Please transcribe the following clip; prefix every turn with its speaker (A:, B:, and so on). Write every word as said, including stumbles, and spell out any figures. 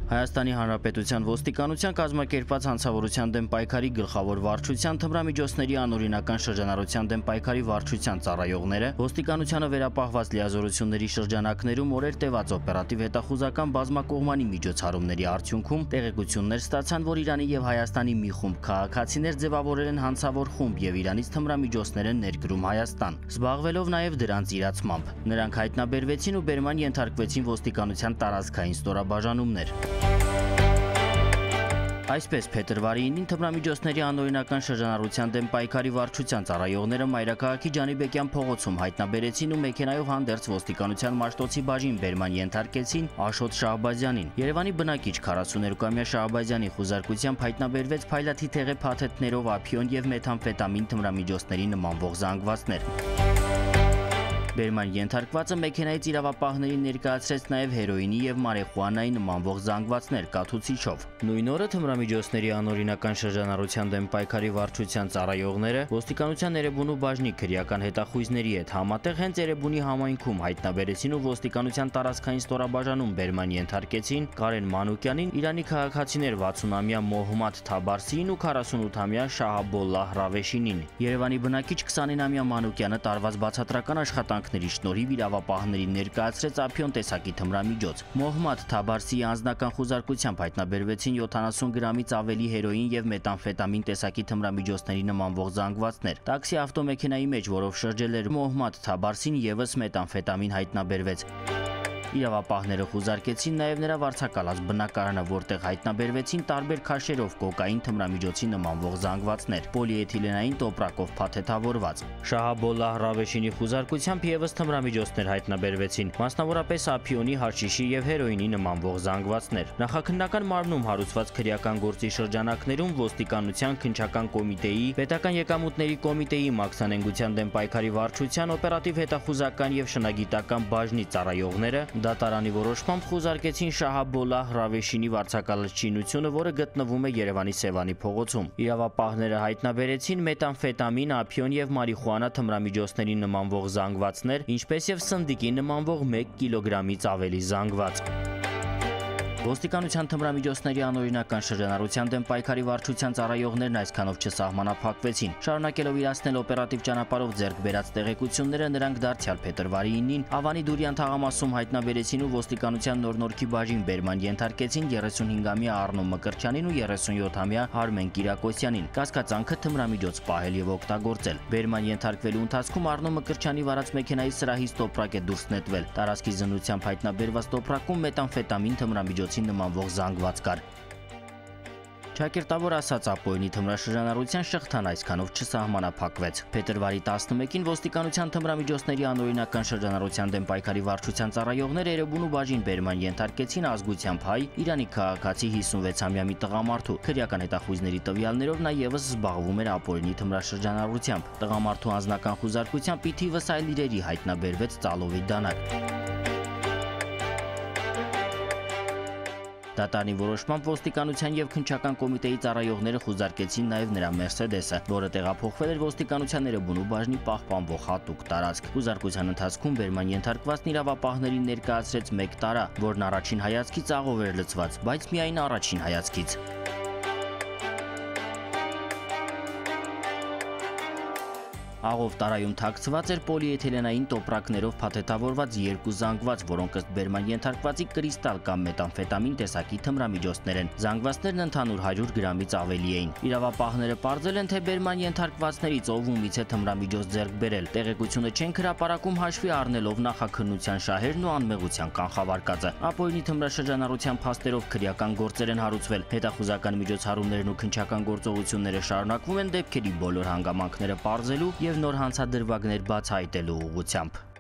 A: Հայաստանի Հանրապետության ոստիկանության կազմակերպած հանցավորության դեմ պայքարի գլխավոր վարչության թմրամիջոցների անօրինական շրջանառության դեմ պայքարի վարչության ծառայողները ոստիկանությանը վերապահված լիազորությունների շրջանակներում օրեր տևած օպերատիվ հետախուզական բազմակողմանի միջոցառումների արդյունքում տեղեկություններ ստացան, որ Իրանի եւ Հայաստանի մի խումբ քաղաքացիներ ձևավորել են հանցավոր խումբ եւ Իրանից թմրամիջոցներ են ներկրում Հայաստան, զբաղվելով նաեւ դրանց իրացմամբ։ Նրանք հայտնաբերվեցին ու բերման ենթարկվեցին ոստիկանության տարածքային ստորաբաժանումներ։ Այսպես փետրվարի ինին թմրամիջոցների անօրինական շրջանառության դեմ պայքարի վարչության ծառայողները Մայրաքաղաքի Ջանիբեկյան փողոցում հայտնաբերեցին ու մեքենայով հանդերձ ոստիկանության Մաշտոցի բաժին բերման ենթարկեցին Աշոտ Շահբազյանին։ Երևանի բնակիչ քառասուներկուամյա Շահբազյանի խուզարկությամբ հայտնաբերվեց փայլատի թեղե փաթեթներով ափիոն եւ մեթամֆետամին թմրամիջոցների նմանվող զանգվածներ։ Բերման ենթարկվածը մեքենայից իրավապահներին ներկայացրեց նաև հերոինի եւ մարիխուանայի նմանվող զանգվածներ կաթուցիչով։ Նույն օրը թմրամիջոցների անօրինական շրջանառության դեմ պայքարի վարչության ծառայողները ոստիկանության Էրեբունու բաժնի քրեական հետախույզների հետ համատեղ հենց Էրեբունի համայնքում հայտնաբերեցին ու ոստիկանության տարածքային ստորաբաժանում բերման ենթարկեցին Կարեն Մանուկյանին, Իրանի քաղաքացիներ վաթսունամյա Մոհմադ Թաբարսիին ու քառասունութամյա Շահաբոլլահ Ռավեշինին։ Երևանի բնակիչ քսանինամյա Մանուկյանը տարված բացատրական աշխատանքների շնորհիվ իրավապահներին ներկայացրեց ափիոն տեսակի թմրամիջոց։ Մոհմադ Թաբարսիի անձնական խուզարկությամբ հայտնաբերվեցին յոթանասուն գրամից ավելի հերոին եւ մեթամֆետամին տեսակի թմրամիջոցների նմանվող զանգվածներ։ Տաքսի ավտոմեքենայի մեջ, որով շրջել էր Մոհմադ Թաբարսին, եւս մեթամֆետամին հայտնաբերվեց։ Իրավապահները խուզարկեցին նաև նրա վարձակալած բնակարանը, որտեղ հայտնաբերվեցին տարբեր քաշերով կոկային թմրամիջոցի նմանվող զանգվածներ, պոլիէթիլենային տոպրակով փաթեթավորված։ Շահաբոլլահ Ռավեշինի խուզարկությամբ եւս թմրամիջոցներ հայտնաբերվեցին, մասնավորապես ափիոնի, հաշիշի եւ հերոինի նմանվող զանգվածներ։ Նախաքննական մարմնում հարուցված քրեական գործի շրջանակներում ոստիկանության, քննչական կոմիտեի, պետական եկամուտների կոմիտեի, մաքսանենգության դեմ պայքարի վարչության, օպերատիվ հետախուզական եւ շնագիտական բաժնի ծառայողները դատարանի որոշմամբ խուզարկեցին Շահաբոլլահ Ռավեշինի վարձակալած շինությունը, որը գտնվում է Երևանի Սևանի փողոցում։ Իրավապահները հայտնաբերեցին մեթամֆետամին, ափիոն եւ մարիխուանա թմրամիջոցների նմանվող զանգվածներ, ինչպես եւ սնդիկի նմանվող մեկ կիլոգրամից ավելի զանգված։ Ոստիկանության թմրամիջոցների անօրինական շրջանառության դեմ պայքարի վարչության ծառայողներն այսքանով չսահմանափակվեցին։ Շարունակելով իրացնել օպերատիվ ճանապարհով ձեռք բերած տեղեկությունները, նրանք դարձյալ փետրվարի ինին Ավանի Դուրյան թաղամասում հայտնաբերեցին ու ոստիկանության Նոր-Նորքի բաժին բերման ենթարկեցին երեսունհինգամյա Առնո Մկրտչյանին ու երեսունյոթամյա Արմեն Կիրակոսյանին։ Կասկածանքը թմրամիջոց պահել եւ օգտագործել։ Բերման ենթարկվելու ընթացքում Առնո Մկրտչյանի վարած մեքենայի սրահից տոպրակ է դուրս նետվել։ Տարածքի զննությամբ հայտնաբերված տոպրակում մեթամֆետամին թմրամիջոց նմանվող զանգված կար։ Ճակերտավոր ասած ապօրինի թմրաշրջանառության շղթան այսքանով չսահմանափակվեց։ Փետրվարի տասնմեկին ոստիկանության թմրամիջոցների անօրինական շրջանառության դեմ պայքարի վարչության ծառայողները Էրեբունու բաժին բերման ենթարկեցին ազգությամբ հայ Իրանի քաղաքացի հիսունվեցամյա մի տղամարդու։ Քրեական հետախույզների տվյալներով նա եւս զբաղվում էր ապօրինի թմրաշրջանառությամբ։ Տղամարդու անձնական խուզարկությամբ ի թիվս այլ իրերի հայտնաբերվեց ծալովի դանակ։ Դատարանի որոշմամբ ոստիկանության եւ քննչական կոմիտեի ծառայողները խուզարկեցին նաեւ նրա Մերսեդեսը, որը տեղափոխվել էր ոստիկանության Էրեբունու բաժնի պահպանվող հատուկ տարածք։ Խուզարկության ընթացքում բերման ենթարկվածն իրավապահներին ներկայացրեց մեկ տարա, որն առաջին հայացքից աղով էր լցված, բայց միայն առաջին հայացքից։ Աղով տարայում թաքցված էր պոլիէթիլենային տոպրակներով փաթեթավորված երկու զանգված, որոնք ըստ բերման ենթարկվածի կրիստալ կամ մեթամֆետամին տեսակի թմրամիջոցներ են։ Զանգվածներն ընդհանուր հարյուր գրամից ավելի էին։ Իրավապահները պարզել են, թե բերման ենթարկվածներից ով ումից է թմրամիջոց ձեռք բերել։ Տեղեկությունը չեն հրապարակում հաշվի առնելով նախաքննության շահերն ու անմեղության կանխավարկածը։ Ապօրինի թմրաշրջանառության փաստերով քրեական գործեր են հարուցվել։ Հետախուզական միջոցառումներն ու քննչական գործողությունները շարունակվում են դեպքերի բոլոր հանգամանքները պարզելու եւ նոր հանցադրվագներ բացահայտելու ուղղությամբ։